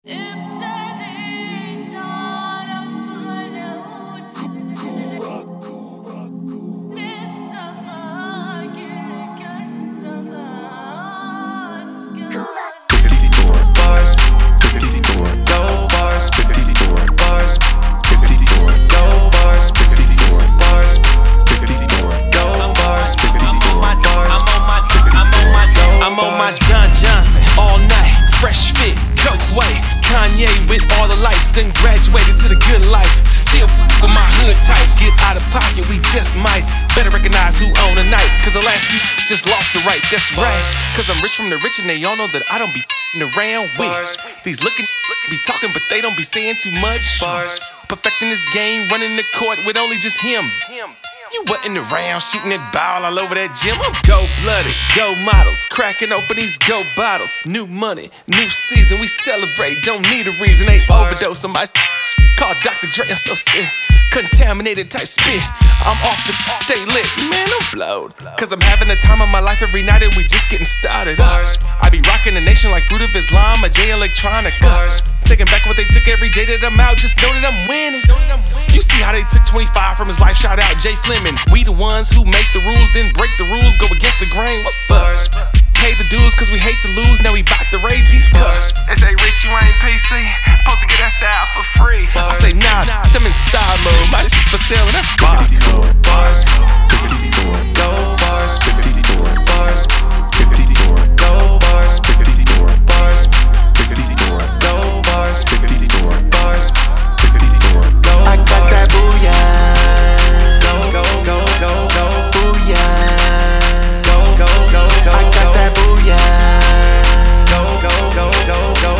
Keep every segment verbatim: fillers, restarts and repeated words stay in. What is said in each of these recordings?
ابتديت أعرف غلاوتك لسه فاكر كان زمان كان bars, biggity door, go bars, biggity door, bars, biggity door, go bars, biggity door, bars, biggity door, go bars, biggity door, bars. I'm on my John Johnson all night, fresh fit, coke way. Kanye with all the lights, done graduated to the good life. Still with my hood types, get out of pocket, we just might. Better recognize who own the night, cause the last few just lost the right, that's right. Cause I'm rich from the rich and they all know that I don't be around with these looking be talking but they don't be saying too much. Bars perfecting this game, running the court with only just him. You wasn't around shooting that ball all over that gym. I'm gold-blooded, gold models, cracking open these gold bottles. New money, new season, we celebrate. Don't need a reason, they overdose on my call Doctor Dre, I'm so sick. Contaminated type spit. I'm off the stay lit, man, I'm blowed. Cause I'm having the time of my life every night and we just getting started. Bars. I be rocking the nation like Fruit of Islam, a J Electronica. Bars. Taking back what they took every day that I'm out, just know that I'm winning. You see how they took twenty-five from his life, shout out Jay Fleming. We the ones who make the rules, then break the rules, go against the grain. What's up? Pay the dues cause we hate to lose, now we bout to raise these cuffs. They say rich, you ain't P C, supposed to get that style for free. I say nah, them in style mode, my shit for sale and that's barcode. Bars, biggity door, go bars, biggity door, bars, biggity door, go bars, biggity door, bars, biggity door, go bars, biggity door, bars, biggity door, go. I got that Bullion. Go, go, go, go, go, Bullion. go, go, go, go. I got that Bullion. Go, go, go, go, go,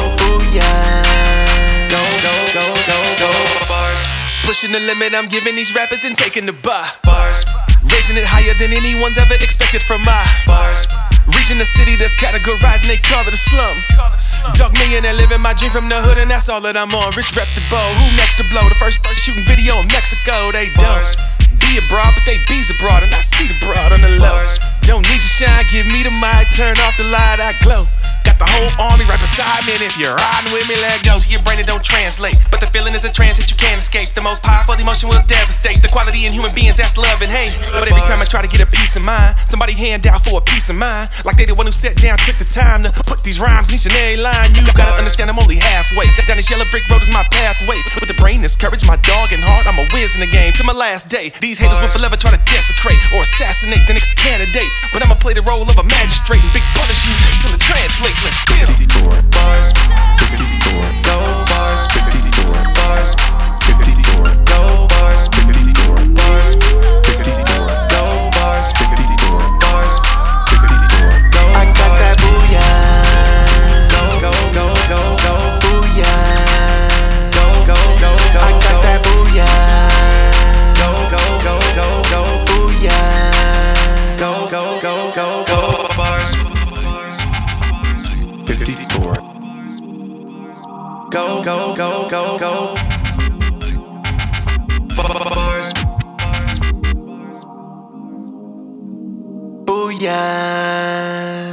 Bullion. go, go, go, go, go. Bars, Pushing the limit, I'm giving these rappers and taking the bar. bars, Raising it higher than anyone's ever expected from my bars, reaching a city that's categorized and they call it a slum. Dog millionaire living my dream from the hood and that's all that I'm on. Rich reputable, who next to blow? The first first shooting video in Mexico, they don't be abroad but they bees abroad and I see the broad on the low. Don't need your shine, give me the mic, turn off the light, I glow. Got the whole army right beside me and if you're riding with me, let go. To your brain it don't translate, but the feeling is a trance that you can't escape. The most powerful emotion will devastate the quality in human beings, that's love and hate. But every time I try to get a peace of mind, somebody hand out for a piece of mind, like they the one who sat down, took the time to put these rhymes in each and every line. You gotta understand I'm only halfway, down this yellow brick road is my pathway. With the brain, this courage, my dog and heart, I'm a whiz in the game to my last day. These haters will forever try to desecrate or assassinate the next candidate, but I'ma play the role of a magistrate and big punish you till it translate. Let's get 'em. biggity door, bars, biggity door, go bars, biggity door, bars, biggity door, go bars, biggity door, bars, biggity door, go bars, biggity door, bars, biggity door, go. I got that Bullion. Go, go, go, go, go, Bullion. go, go, go, go. I got that Bullion. Go, go, go, go, go, Bullion. go, go, go, go, go. Bars, biggity door. Go, go, go, go, go. Bars. Bullion.